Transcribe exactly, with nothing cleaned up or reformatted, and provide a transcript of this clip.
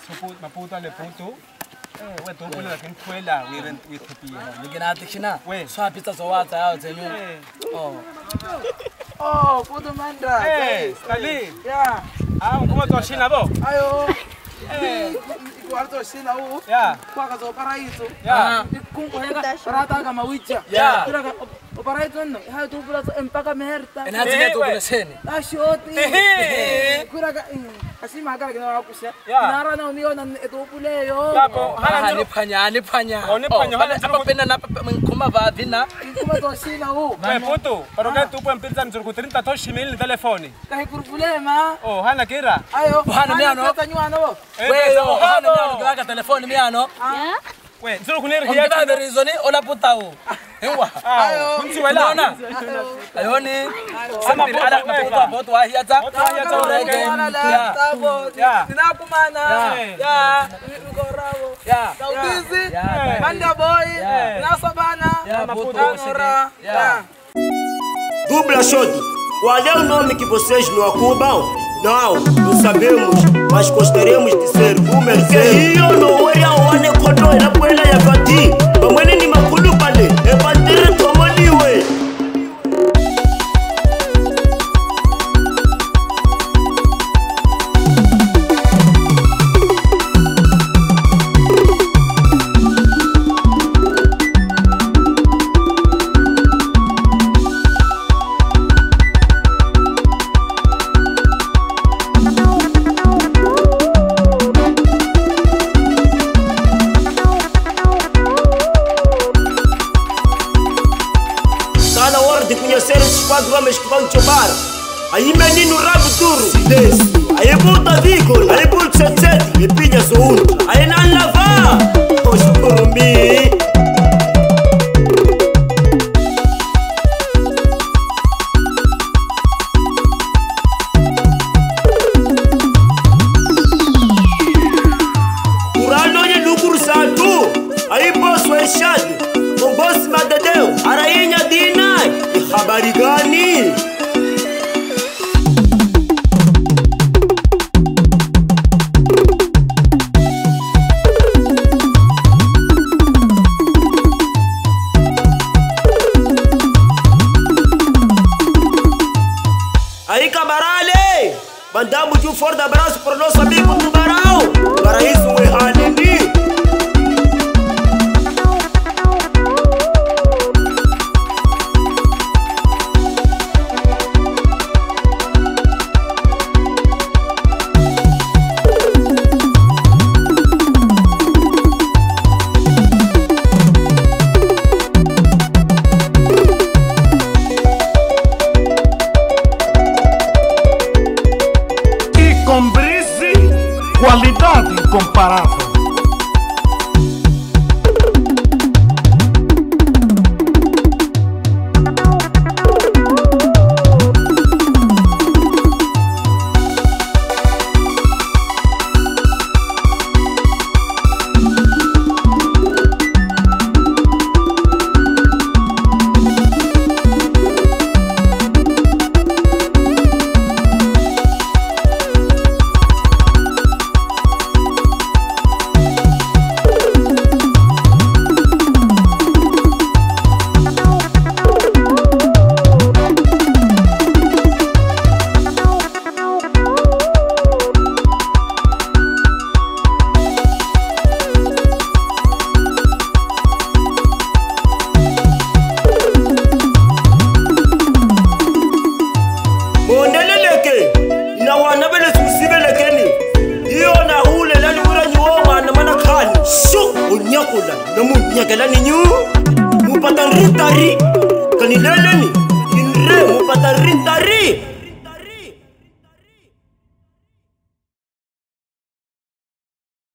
support maputo le puto. Eh, we to pula kin kwela we rent with happy. Ngina tikina. We. Swa pizza so wata yao zenyu. Oh. Oh, puto mandra. Eh, Stalin. Yeah. Ah, como to shina bo? Ayo. Eh, cuarto shina u. Yeah. Kwa kazo paraíso. Yeah. Kunkuheka parata kama wicha. Yeah. Kira ka paraíso no. Hayo tu pula empaka merta. Ena tinga tu kule seni. Ashoti. Eh. Kira ka asi magara kina wakusha. Yeah. Nara na uniyo na eto pule yo. Yapo, Hala ni panya, ni panya. Oh, ni panya. Hala apa pena na mengkuma va vina. Kuma to shina u. We puto, pero que tu pueden pensar en trinta toshi mil en teléfono. Kahi kurpulema. Oh, hana kira. Ayo. Hana miano. Tanyuano bo. We yo hana miano kiwaka telefoni miano. Yeah. We, solo con el Ongea de reason ola putao. Hewa. Ayo, kunci wala na. Ayo ni. Sama ala puto boto wa hiata. Hiata urege. Ya. Sinakumana. Ya. Ugorawo. Ya. Saudizi. Manda boy. Nasabana. Maputo. Ya. Dupla shot. Qual é o nome que vocês não acubam? Não, não sabemos, mas gostaríamos de ser número zero. Hiyo no weya wane kodo ina kwela ya fati. Bamwene ni makulu pale, e bandere tomoliwe. Quatro homens que vão chobar. Aí menino rabo duro, silêncio. Aí puta vigor, aí puta sete, e pilha só um. Aí não lava, hoje por mim. Urano e lucro santo. Aí posso enxado, com boss madadeu, arainha dinai. Habari gani? Aí camarada, mandamos um forte abraço para o nosso amigo Tubarão. Para isso é Hanini. Qualidade incomparável. Nyakelani nyu mupatan ritari kanileleni inre mupatan ritari